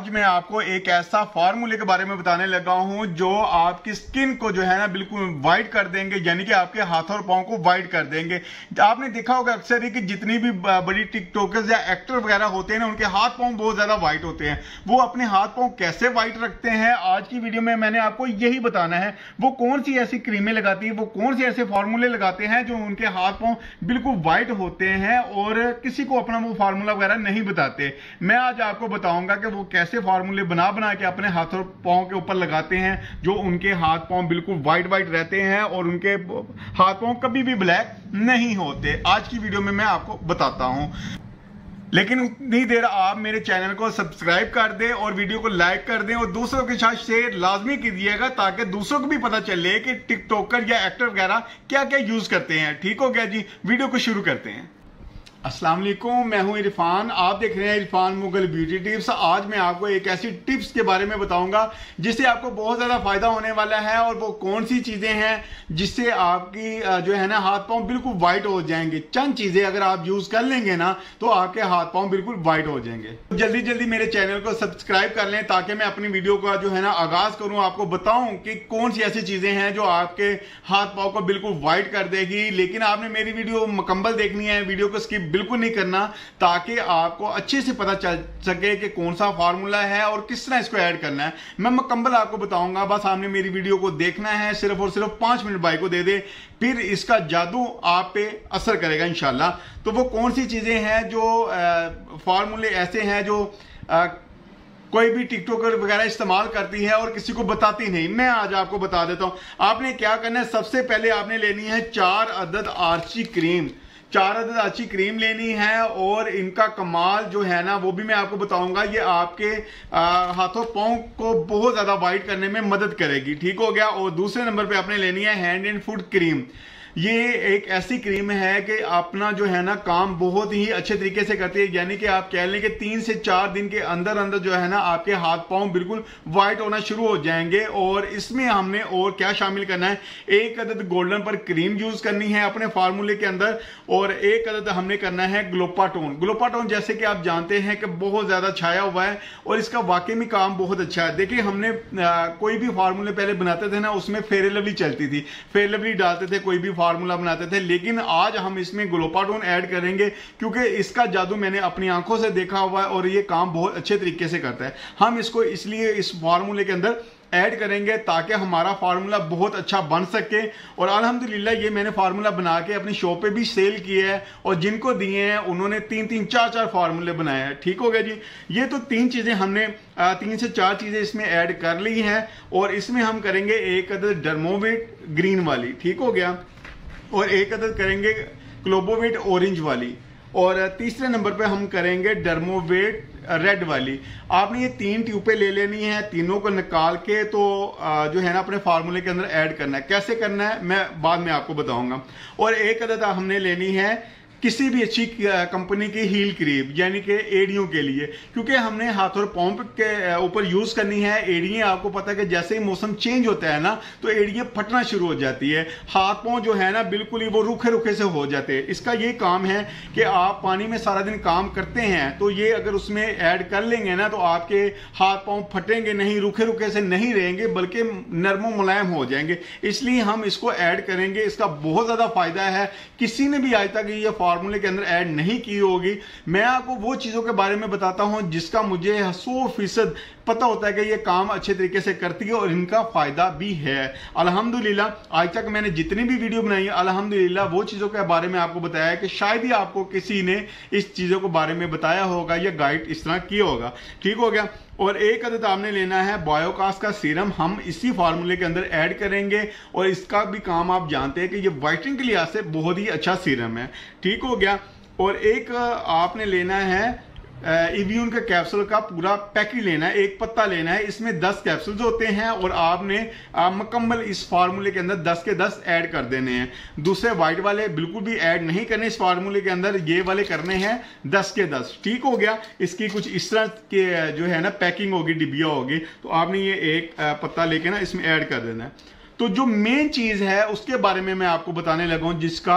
आज मैं आपको एक ऐसा फार्मूले के बारे में बताने लगा हूं जो आपकी स्किन को जो है ना बिल्कुल वाइट कर देंगे, यानी कि आपके हाथों और पांव को वाइट कर देंगे। आपने देखा होगा अक्सर ही कि जितनी भी बड़ी टिकटॉकर्स या एक्टर वगैरह होते हैं ना, उनके हाथ पांव बहुत ज्यादा वाइट होते हैं। वो अपने हाथ पांव कैसे वाइट रखते हैं, आज की वीडियो में मैंने आपको यही बताना है। वो कौन सी ऐसी क्रीमें लगाती है, वो कौन से ऐसे फार्मूले लगाते हैं जो उनके हाथ पांव बिल्कुल वाइट होते हैं और किसी को अपना वो फार्मूला वगैरह नहीं बताते। मैं आज आपको बताऊंगा कि वो कैसे फार्मूले बना बना के अपने हाथों पांव के ऊपर लगाते हैं जो उनके हाथ पांव बिल्कुल वाइट वाइट रहते हैं और उनके हाथ पांव कभी भी ब्लैक नहीं होते। आज की वीडियो में मैं आपको बताता हूं, लेकिन उतनी देर आप मेरे चैनल को सब्सक्राइब कर दें और वीडियो को लाइक कर दें और दूसरों के साथ शेयर लाजमी कीजिएगा ताकि दूसरों को भी पता चले कि टिकटॉकर या एक्टर वगैरह क्या क्या यूज करते हैं। ठीक हो गया जी, वीडियो को शुरू करते हैं। अस्सलाम वालेकुम, मैं हूं इरफान, आप देख रहे हैं इरफान मुगल ब्यूटी टिप्स। आज मैं आपको एक ऐसी टिप्स के बारे में बताऊंगा जिससे आपको बहुत ज़्यादा फायदा होने वाला है। और वो कौन सी चीज़ें हैं जिससे आपकी जो है ना हाथ पांव बिल्कुल वाइट हो जाएंगे। चंद चीज़ें अगर आप यूज़ कर लेंगे ना तो आपके हाथ पांव बिल्कुल वाइट हो जाएंगे। जल्दी जल्दी मेरे चैनल को सब्सक्राइब कर लें ताकि मैं अपनी वीडियो का जो है ना आगाज़ करूँ, आपको बताऊँ कि कौन सी ऐसी चीज़ें हैं जो आपके हाथ पांव को बिल्कुल वाइट कर देगी। लेकिन आपने मेरी वीडियो मुकम्मल देखनी है, वीडियो को स्किप बिल्कुल नहीं करना, ताकि आपको अच्छे से पता चल सके कि कौन सा फार्मूला है और किस तरह इसको ऐड करना है। मैं मुकम्मल आपको बताऊंगा, बस आपने मेरी वीडियो को देखना है, सिर्फ और सिर्फ 5 मिनट भाई को दे दे, फिर इसका जादू आप पे असर करेगा इंशाल्लाह। तो वो कौन सी चीजें हैं जो फार्मूले ऐसे हैं जो कोई भी टिकटॉकर वगैरह इस्तेमाल करती है और किसी को बताती नहीं, मैं आज आपको बता देता हूं। आपने क्या करना है, सबसे पहले आपने लेनी है 4 अदद आर्ची क्रीम। 4 अदद आर्ची क्रीम लेनी है और इनका कमाल जो है ना वो भी मैं आपको बताऊंगा। ये आपके हाथों पांव को बहुत ज्यादा वाइट करने में मदद करेगी। ठीक हो गया। और दूसरे नंबर पे आपने लेनी है हैंड एंड फुट क्रीम। ये एक ऐसी क्रीम है कि अपना जो है ना काम बहुत ही अच्छे तरीके से करती है, यानी कि आप कह लें कि 3 से 4 दिन के अंदर अंदर जो है ना आपके हाथ पांव बिल्कुल वाइट होना शुरू हो जाएंगे। और इसमें हमने और क्या शामिल करना है, 1 अदद गोल्डन पर क्रीम यूज करनी है अपने फार्मूले के अंदर और 1 अदद हमने करना है ग्लोपाटोन। ग्लोपाटोन जैसे कि आप जानते हैं कि बहुत ज्यादा छाया हुआ है और इसका वाकई में काम बहुत अच्छा है। देखिए हमने कोई भी फार्मूले पहले बनाते थे ना, उसमें फेयर लवली चलती थी, फेयर लवली डालते थे, कोई भी फार्मूला बनाते थे। लेकिन आज हम इसमें ग्लोपाटोन ऐड करेंगे क्योंकि इसका जादू मैंने अपनी आंखों से देखा हुआ है और ये काम बहुत अच्छे तरीके से करता है। हम इसको इसलिए इस फार्मूले के अंदर ऐड करेंगे ताकि हमारा फार्मूला बहुत अच्छा बन सके। और अल्हम्दुलिल्लाह ये मैंने फार्मूला बना के अपनी शॉप पे भी सेल किया है और जिनको दिए हैं उन्होंने 3-3, 4-4 फार्मूले बनाए हैं। ठीक हो गया जी। ये तो 3 चीजें हमने 3 से 4 चीजें इसमें ऐड कर ली हैं और इसमें हम करेंगे 1 अदद डर्मोवेट ग्रीन वाली। ठीक हो गया। और 1 अदद करेंगे क्लोबोवेट ऑरेंज वाली और तीसरे नंबर पे हम करेंगे डर्मोवेट रेड वाली। आपने ये 3 ट्यूबें ले लेनी है, तीनों को निकाल के तो जो है ना अपने फार्मूले के अंदर ऐड करना है। कैसे करना है मैं बाद में आपको बताऊंगा। और 1 अदद हमने लेनी है किसी भी अच्छी कंपनी की हील क्रीम, यानी कि एड़ियों के लिए, क्योंकि हमने हाथ और पांव के ऊपर यूज करनी है। एड़ियां आपको पता है कि जैसे ही मौसम चेंज होता है ना तो एड़ियां फटना शुरू हो जाती है, हाथ पांव जो है ना बिल्कुल ही वो रूखे रूखे से हो जाते हैं। इसका ये काम है कि आप पानी में सारा दिन काम करते हैं तो ये अगर उसमें ऐड कर लेंगे ना तो आपके हाथ पांव फटेंगे नहीं, रूखे रूखे से नहीं रहेंगे बल्कि नरमो मुलायम हो जाएंगे। इसलिए हम इसको ऐड करेंगे। इसका बहुत ज्यादा फायदा है। किसी ने भी आज तक ये फार्मूले के अंदर ऐड नहीं की होगी। मैं आपको वो चीजों के बारे में बताता हूं जिसका मुझे 100% पता होता है कि ये काम अच्छे तरीके से करती है और इनका फायदा भी है। अल्हम्दुलिल्लाह आज तक मैंने जितनी भी वीडियो बनाई है अल्हम्दुलिल्लाह वो चीजों के बारे में आपको बताया है कि शायद ही आपको किसी ने इस चीजों के बारे में बताया होगा या गाइड इस तरह किया होगा। ठीक हो गया। और 1 अदद आपने लेना है बायोकास का सीरम, हम इसी फार्मूले के अंदर ऐड करेंगे और इसका भी काम आप जानते हैं कि ये वाइटनिंग के लिहाज से बहुत ही अच्छा सीरम है। ठीक हो गया। और 1 आपने लेना है इव्यून का कैप्सूल का पूरा पैकेट लेना है, 1 पत्ता लेना है। इसमें 10 कैप्सूल्स होते हैं और आपने मुकम्मल इस फार्मूले के अंदर 10 के 10 ऐड कर देने हैं। दूसरे वाइट वाले बिल्कुल भी ऐड नहीं करने इस फार्मूले के अंदर, ये वाले करने हैं 10 के 10। ठीक हो गया। इसकी कुछ इस तरह के जो है ना पैकिंग होगी, डिबिया होगी, तो आपने ये 1 पत्ता लेके ना इसमें ऐड कर देना है। तो जो मेन चीज है उसके बारे में मैं आपको बताने लगा हूं जिसका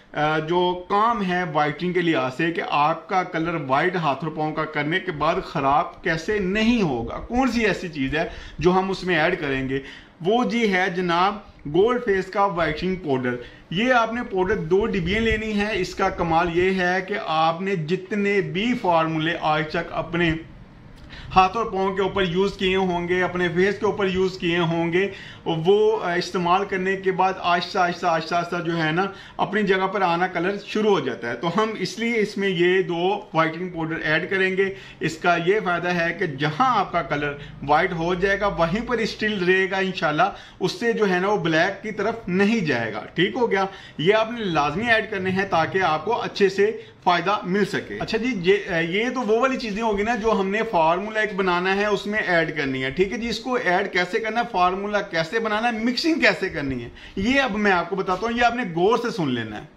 जो काम है वाइटनिंग के लिहाज से कि आपका कलर वाइट हाथों पाँव का करने के बाद ख़राब कैसे नहीं होगा, कौन सी ऐसी चीज़ है जो हम उसमें ऐड करेंगे, वो जी है जनाब गोल्ड फेस का वाइटनिंग पाउडर। ये आपने पाउडर 2 डिब्बियाँ लेनी है। इसका कमाल ये है कि आपने जितने भी फार्मूले आज तक अपने हाथ और पाँव के ऊपर यूज़ किए होंगे, अपने फेस के ऊपर यूज़ किए होंगे, वो इस्तेमाल करने के बाद आहिस्ता आहिस्ता आहिस्ता आहिस्ता जो है ना अपनी जगह पर आना कलर शुरू हो जाता है। तो हम इसलिए इसमें ये 2 वाइटनिंग पाउडर ऐड करेंगे। इसका ये फ़ायदा है कि जहां आपका कलर वाइट हो जाएगा वहीं पर स्टिल रहेगा इंशाल्लाह, उससे जो है ना वो ब्लैक की तरफ नहीं जाएगा। ठीक हो गया, ये आपने लाजमी ऐड करने हैं ताकि आपको अच्छे से फायदा मिल सके। अच्छा जी, ये तो वो वाली चीजें होगी ना जो हमने फार्मूला एक बनाना है उसमें ऐड करनी है। ठीक है जी, इसको ऐड कैसे करना है, फार्मूला कैसे बनाना है, मिक्सिंग कैसे करनी है, ये अब मैं आपको बताता हूं। ये आपने गौर से सुन लेना है।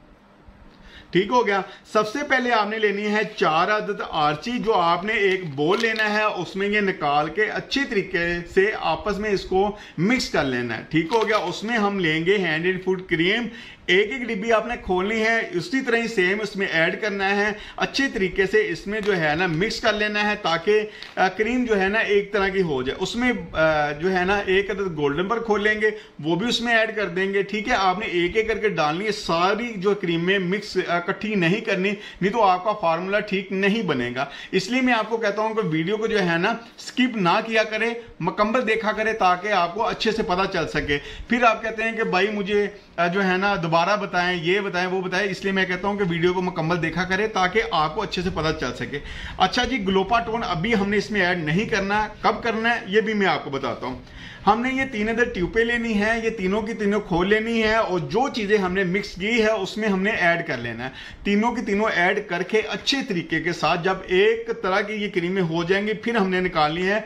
ठीक हो गया। सबसे पहले आपने लेनी है 4 अदद आर्ची, जो आपने एक बोल लेना है, उसमें ये निकाल के अच्छी तरीके से आपस में इसको मिक्स कर लेना है। ठीक हो गया। उसमें हम लेंगे हैंड एंड फुट क्रीम, एक डिब्बी आपने खोलनी है, उसी तरह ही सेम इसमें ऐड करना है। अच्छी तरीके से इसमें जो है ना मिक्स कर लेना है ताकि क्रीम जो है ना एक तरह की हो जाए। उसमें जो है ना 1 अदद गोल्डन पर खोलेंगे, वो भी उसमें ऐड कर देंगे। ठीक है, आपने एक एक करके डालनी है, सारी जो क्रीम में मिक्स इकट्ठी नहीं करनी, नहीं तो आपका फार्मूला ठीक नहीं बनेगा। इसलिए मैं आपको कहता हूं कि वीडियो को जो है ना स्किप ना किया करे, मुकम्मल देखा करे ताकि आपको अच्छे से पता चल सके। फिर आप कहते हैं कि भाई मुझे जो है ना दोबारा बताएं, ये बताएं, वो बताएं, इसलिए मैं कहता हूं कि वीडियो को मुकम्मल देखा करें ताकि आपको अच्छे से पता चल सके। अच्छा जी, ग्लोपाटोन अभी हमने इसमें ऐड नहीं करना, कब करना है ये भी मैं आपको बताता हूं। हमने ये 3 अदद ट्यूबें लेनी है, ये तीनों की तीनों खोल लेनी है और जो चीजें हमने मिक्स की है उसमें हमने ऐड कर लेना है। तीनों की तीनों ऐड करके अच्छे तरीके के साथ जब एक तरह की ये क्रीमें हो जाएंगी, फिर हमने निकालनी है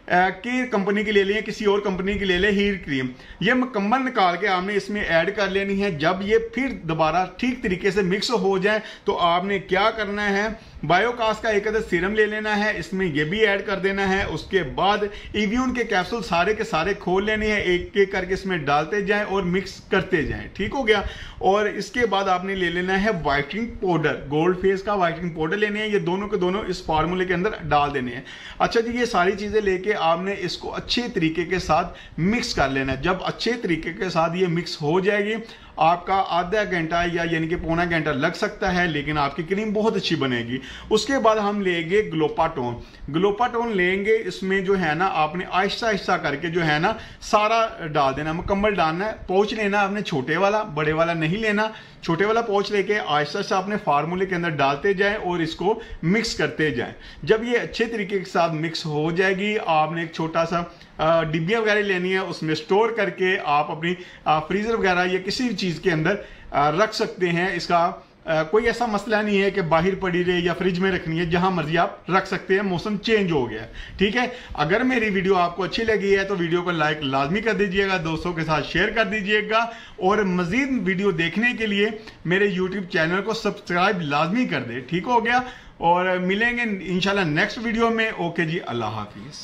कि कंपनी की ले लें, किसी और कंपनी की ले लें हीर क्रीम, ये मुकम्मल निकाल के आपने इसमें ऐड कर लेनी है। जब ये फिर दोबारा ठीक तरीके से मिक्स हो जाए तो आपने क्या करना है, बायोकास का 1 अदद सीरम ले लेना है, इसमें ये भी ऐड कर देना है। उसके बाद इव्यून के कैप्सूल सारे के सारे खोल लेने हैं, एक एक करके इसमें डालते जाएं और मिक्स करते जाएं। ठीक हो गया। और इसके बाद आपने ले लेना है वाइटनिंग पाउडर, गोल्ड फेस का वाइटनिंग पाउडर लेने हैं, ये दोनों के दोनों इस फार्मूले के अंदर डाल देने हैं। अच्छा जी, ये सारी चीजें लेके आपने इसको अच्छे तरीके के साथ मिक्स कर लेना है। जब अच्छे तरीके के साथ ये मिक्स हो जाएगी, आपका आधा घंटा या यानी कि पौना घंटा लग सकता है, लेकिन आपकी क्रीम बहुत अच्छी बनेगी। उसके बाद हम लेंगे ग्लोपाटोन। ग्लोपाटोन लेंगे, इसमें जो है ना आपने आहिस्ता आहिस्ता करके जो है ना सारा डाल देना, मुकम्मल डालना है। पाउच लेना आपने छोटे वाला, बड़े वाला नहीं लेना। छोटे वाला पाउच लेके आहिस्ता आहिस्ता अपने फार्मूले के अंदर डालते जाएं और इसको मिक्स करते जाएं। जब ये अच्छे तरीके के साथ मिक्स हो जाएगी, आपने एक छोटा सा डिब्बियाँ वगैरह लेनी है, उसमें स्टोर करके आप अपनी फ्रीजर वगैरह या किसी भी चीज़ के अंदर रख सकते हैं। इसका कोई ऐसा मसला नहीं है कि बाहर पड़ी रहे या फ्रिज में रखनी है, जहां मर्जी आप रख सकते हैं, मौसम चेंज हो गया। ठीक है, अगर मेरी वीडियो आपको अच्छी लगी है तो वीडियो को लाइक लाजमी कर दीजिएगा, दोस्तों के साथ शेयर कर दीजिएगा और मजीद वीडियो देखने के लिए मेरे यूट्यूब चैनल को सब्सक्राइब लाजमी कर दे। ठीक हो गया, और मिलेंगे इंशाल्लाह नेक्स्ट वीडियो में। ओके जी, अल्लाह हाफिज।